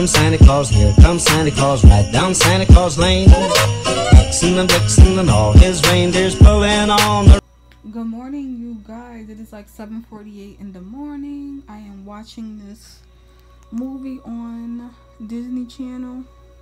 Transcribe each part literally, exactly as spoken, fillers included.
comes Santa Claus, here comes Santa Claus, right down Santa Claus Lane. Vixen and Vixen and all his reindeers pulling on the... Good morning, you guys. It is like seven forty-eight in the morning. I am watching this movie on Disney Channel.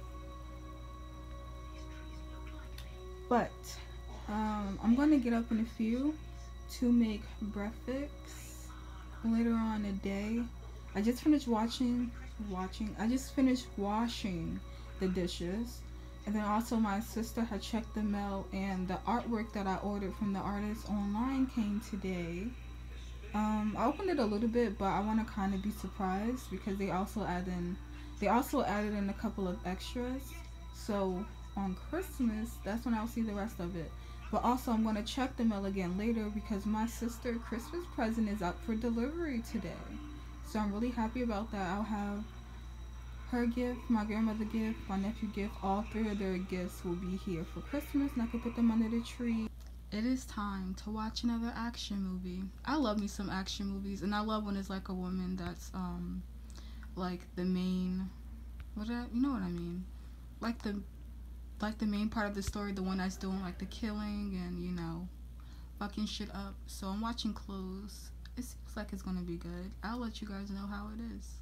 But um, I'm going to get up in a few to make breakfast later on today. I just finished watching, watching, I just finished washing the dishes. And then also my sister had checked the mail and the artwork that I ordered from the artist online came today. Um, I opened it a little bit, but I want to kind of be surprised because they also add in, they also added in a couple of extras. So on Christmas, that's when I'll see the rest of it. But also I'm going to check the mail again later because my sister's Christmas present is up for delivery today. So I'm really happy about that. I'll have her gift, my grandmother gift, my nephew gift, all three of their gifts will be here for Christmas and I can put them under the tree. It is time to watch another action movie. I love me some action movies and I love when it's like a woman that's um like the main, what did I, you know what I mean? Like the like the main part of the story, the one that's doing like the killing and, you know, fucking shit up. So I'm watching Close. It seems like it's gonna be good. I'll let you guys know how it is.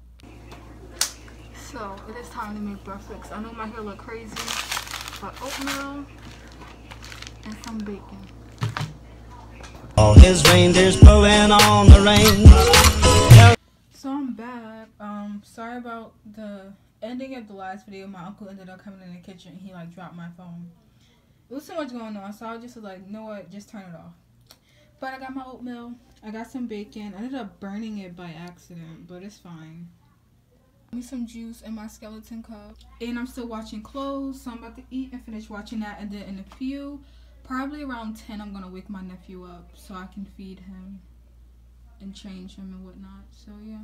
So it is time to make breakfast. I know my hair look crazy, but oatmeal and some bacon. All his reindeers pulling on the reins. So I'm back. Um, sorry about the ending of the last video. My uncle ended up coming in the kitchen and he like dropped my phone. It was so much going on, so I just was like, you know what, just turn it off. But I got my oatmeal. I got some bacon. I ended up burning it by accident, but it's fine. Me some juice in my skeleton cup. And I'm still watching Close, so I'm about to eat and finish watching that. And then in a few, probably around ten, I'm gonna wake my nephew up so I can feed him and change him and whatnot. So yeah,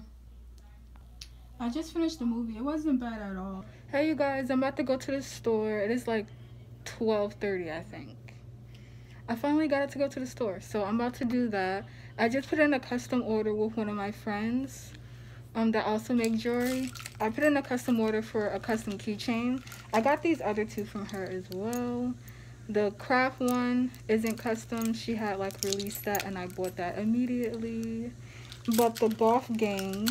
I just finished the movie. It wasn't bad at all. Hey you guys, I'm about to go to the store. It is like twelve thirty, I think. I finally got it to go to the store, so I'm about to do that. I just put in a custom order with one of my friends um, that also make jewelry. I put in a custom order for a custom keychain. I got these other two from her as well. The craft one isn't custom. She had like released that and I bought that immediately. But the golf gang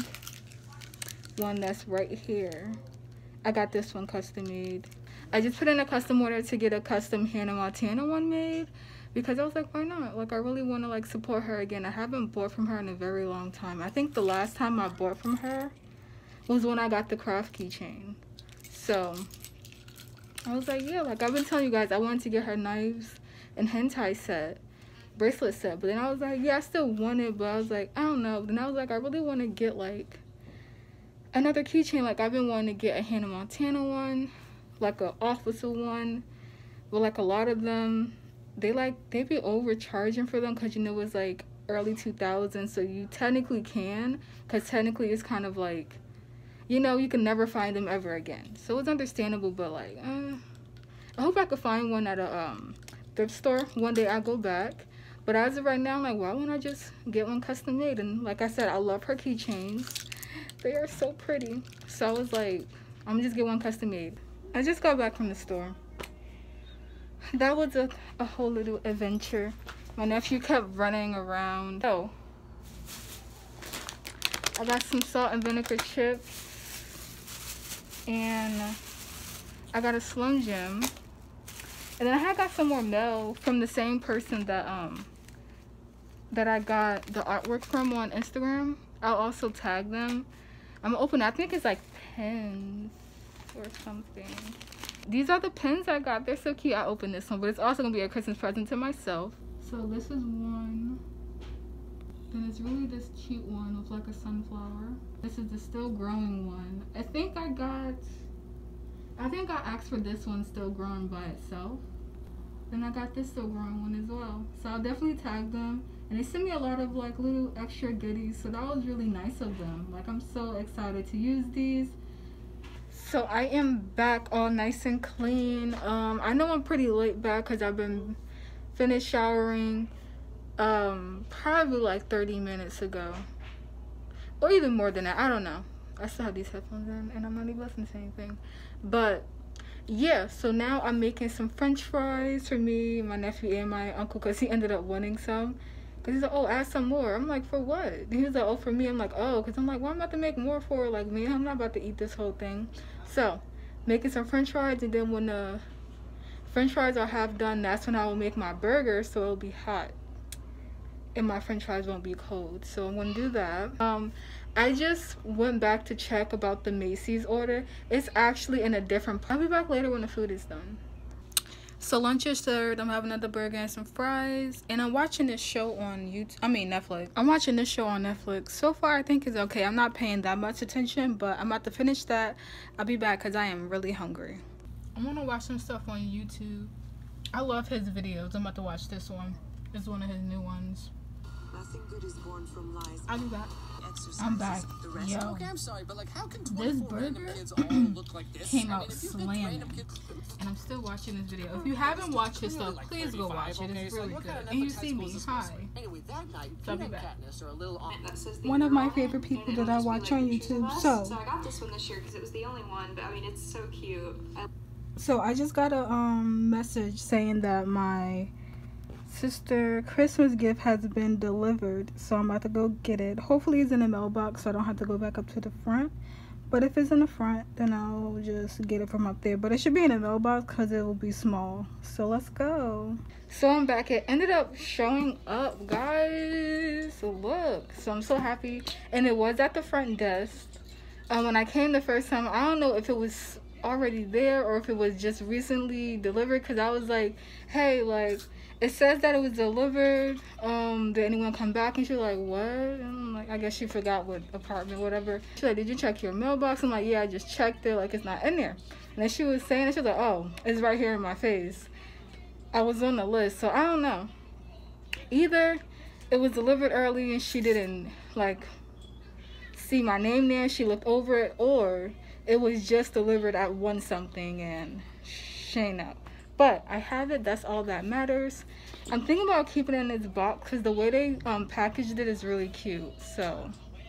one that's right here, I got this one custom made. I just put in a custom order to get a custom Hannah Montana one made because I was like, why not? Like, I really want to like support her again. I haven't bought from her in a very long time. I think the last time I bought from her was when I got the craft keychain. So I was like, yeah, like I've been telling you guys, I wanted to get her knives and hentai set, bracelet set. But then I was like, yeah, I still want it, but I was like, I don't know. Then I was like, I really want to get like another keychain. Like, I've been wanting to get a Hannah Montana one, like a officer one. But like a lot of them, they like they be overcharging for them because, you know, it's like early two thousands, so you technically can, because technically it's kind of like, you know, you can never find them ever again. So it's understandable, but like uh, I hope I could find one at a um thrift store one day. I go back, but as of right now, I'm like, why wouldn't I just get one custom made? And like I said, I love her keychains. They are so pretty. So I was like, I'm gonna just get one custom made. I just got back from the store. That was a, a whole little adventure. My nephew kept running around. Oh, I got some salt and vinegar chips. And I got a Slim Jim. And then I had got some more mail from the same person that um that I got the artwork from on Instagram. I'll also tag them. I'm gonna open it. I think it's like pens or something. These are the pens I got. They're so cute. I opened this one, but it's also gonna be a Christmas present to myself. So this is one. Then it's really this cute one with like a sunflower. This is the still growing one. I think I got, I think I asked for this one still growing by itself. Then I got this still growing one as well. So I'll definitely tag them. And they sent me a lot of like little extra goodies, so that was really nice of them. Like, I'm so excited to use these. So I am back all nice and clean. Um, I know I'm pretty late back because I've been finished showering um, probably like thirty minutes ago. Or even more than that, I don't know. I still have these headphones in and I'm not even listening to anything. But yeah, so now I'm making some french fries for me, my nephew, and my uncle, because he ended up wanting some. Because he's like, oh, add some more. I'm like, for what? He was like, oh, for me. I'm like, oh, because I'm like, well, I'm about to make more for, like, me. I'm not about to eat this whole thing. So, making some french fries, and then when the french fries are half done, that's when I will make my burger, so it'll be hot. And my french fries won't be cold. So I'm going to do that. Um, I just went back to check about the Macy's order. It's actually in a different part. I'll be back later when the food is done. So lunch is served. I'm having another burger and some fries. And I'm watching this show on YouTube. I mean Netflix. I'm watching this show on Netflix. So far I think it's okay. I'm not paying that much attention. But I'm about to finish that. I'll be back because I am really hungry. I'm going to watch some stuff on YouTube. I love his videos. I'm about to watch this one. It's one of his new ones. Nothing good is born from lies. I'll be back. I'm back. Yo, okay, I'm sorry, but like, how can this burger kids all look like this? came I out mean, slamming, and I'm still watching this video. If you haven't watched this stuff, please go watch it. It's really good. And you see me, hi. Anyway, that night, So I'll be back. are a little on. One of my favorite people that I watch on YouTube. So, so I got this one this year because it was the only one. But I mean, it's so cute. I so I just got a um message saying that my sister Christmas gift has been delivered, so I'm about to go get it. Hopefully it's in the mailbox so I don't have to go back up to the front, but if it's in the front then I'll just get it from up there. But it should be in the mailbox because it will be small. So let's go. So I'm back. It ended up showing up, guys. So look, so I'm so happy. And it was at the front desk. Um, when I came the first time, I don't know if it was already there or if it was just recently delivered, because I was like, hey, like, it says that it was delivered. Um, did anyone come back? And she was like, what? And I'm like, I guess she forgot what apartment, whatever. She's like, did you check your mailbox? I'm like, yeah, I just checked it. Like, it's not in there. And then she was saying it. She was like, oh, it's right here in my face. I was on the list. So I don't know. Either it was delivered early and she didn't, like, see my name there. She looked over it. Or it was just delivered at one something and she ain't up. But I have it. That's all that matters. I'm thinking about keeping it in this box because the way they um, packaged it is really cute. So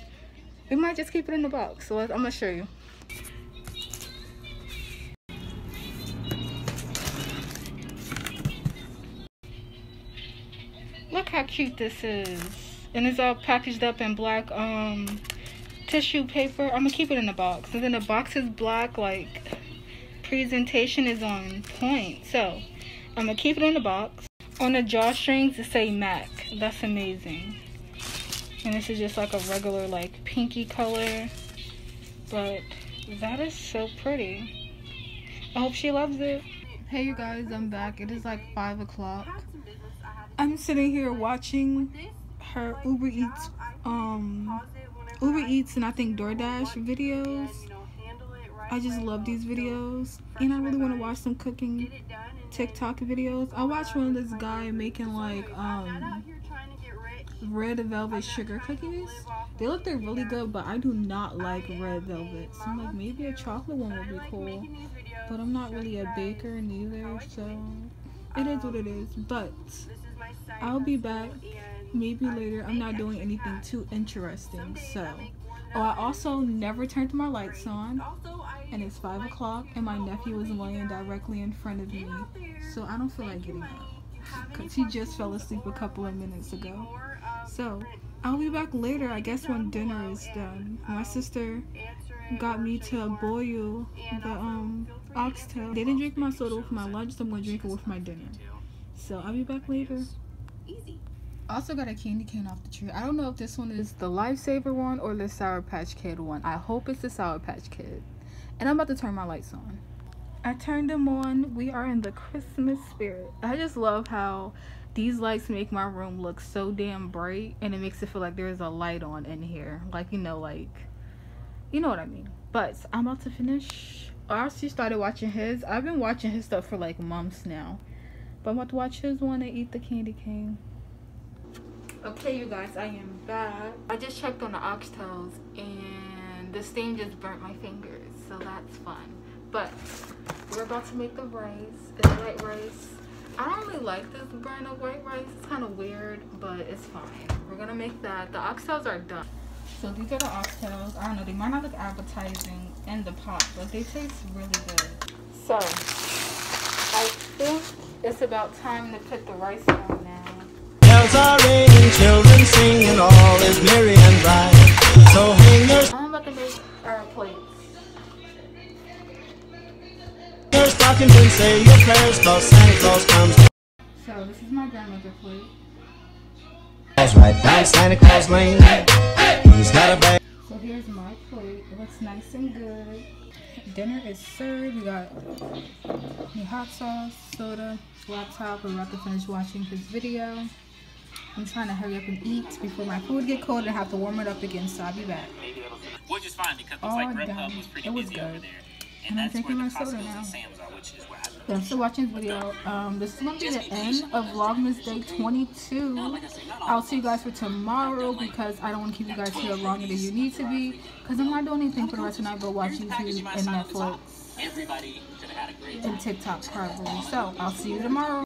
we might just keep it in the box. So let's, I'm going to show you. Look how cute this is. And it's all packaged up in black um, tissue paper. I'm going to keep it in the box. And then the box is black, like... presentation is on point. So I'm gonna keep it in the box. On the drawstrings it say MAC. That's amazing. And this is just like a regular like pinky color, but that is so pretty. I hope she loves it. Hey you guys, I'm back. It is like five o'clock. I'm sitting here watching her Uber Eats um Uber Eats and I think DoorDash videos. I just love these videos, and I really want to watch some cooking TikTok videos. I watched one of this guy making like um red velvet sugar cookies. They look they're really good, but I do not like red velvet. So I'm like, maybe a chocolate one would be cool, but I'm not really a baker neither, so it is what it is. But I'll be back maybe later. I'm not doing anything too interesting, so. Oh, I also never turned my lights on, and it's five o'clock, and my nephew is laying directly in front of me, so I don't feel like getting up, because he just fell asleep a couple of minutes ago. So, I'll be back later, I guess, when dinner is done. My sister got me to boil the um oxtail. They didn't drink my soda with my lunch, so I'm going to drink it with my dinner. So, I'll be back later. Also got a candy cane off the tree. I don't know if this one is the Lifesaver one or the Sour Patch Kid one. I hope it's the Sour Patch Kid. And I'm about to turn my lights on. I turned them on. We are in the Christmas spirit. I just love how these lights make my room look so damn bright. And it makes it feel like there's a light on in here. Like, you know, like, you know what I mean. But I'm about to finish. I actually started watching his. I've been watching his stuff for like months now. But I'm about to watch his one and eat the candy cane. Okay, you guys, I am back. I just checked on the oxtails and the steam just burnt my fingers, so that's fun. But we're about to make the rice. It's white rice. I don't really like this brand of white rice. It's kind of weird, but it's fine. We're gonna make that. The oxtails are done. So these are the oxtails. I don't know, they might not look appetizing in the pot, but they taste really good. So I think it's about time to put the rice down now. Bells are ringing, children singing, all is merry and bright. So hang your, I'm about to make our plates. your stockings and say your prayers, cause Santa Claus comes. So this is my grandmother's plate. Right down Santa Claus Lane. He's got a bag. So here's my plate. It looks nice and good. Dinner is served. We got the hot sauce, soda, laptop. We're about to finish watching his video. I'm trying to hurry up and eat before my food get cold and have to warm it up again, so I'll be back. Which is fine because All like Grubhub done. was pretty It was busy good. over there. And I'm drinking my soda now. Yeah, I'm still watching this video. Um, this is going to be the end of Vlogmas Day twenty-two. I'll see you guys for tomorrow because I don't want to keep you guys here longer than you need to be. Because I'm not doing anything for the rest of the night but watch YouTube and Netflix and TikTok probably. So, I'll see you tomorrow.